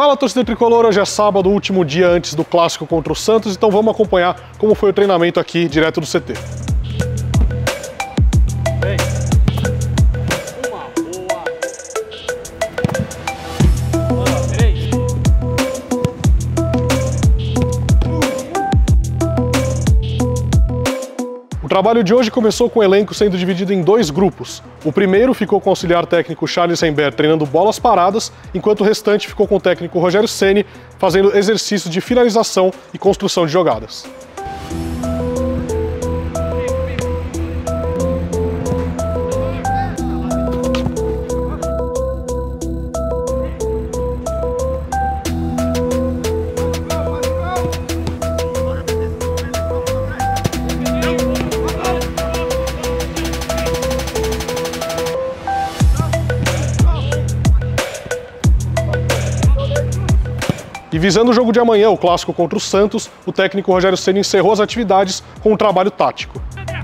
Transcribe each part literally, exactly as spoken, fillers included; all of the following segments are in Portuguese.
Fala, torcida tricolor, hoje é sábado, último dia antes do clássico contra o Santos, então vamos acompanhar como foi o treinamento aqui, direto do C T. O trabalho de hoje começou com o elenco sendo dividido em dois grupos. O primeiro ficou com o auxiliar técnico Charles Rembert treinando bolas paradas, enquanto o restante ficou com o técnico Rogério Ceni fazendo exercícios de finalização e construção de jogadas. E visando o jogo de amanhã, o clássico contra o Santos, o técnico Rogério Ceni encerrou as atividades com um trabalho tático.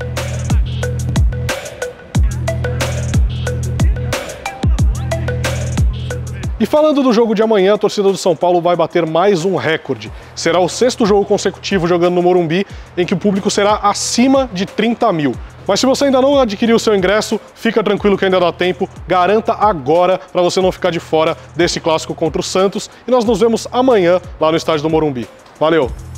E falando do jogo de amanhã, a torcida do São Paulo vai bater mais um recorde. Será o sexto jogo consecutivo jogando no Morumbi, em que o público será acima de trinta mil. Mas se você ainda não adquiriu o seu ingresso, fica tranquilo que ainda dá tempo, garanta agora para você não ficar de fora desse clássico contra o Santos. E nós nos vemos amanhã lá no estádio do Morumbi. Valeu!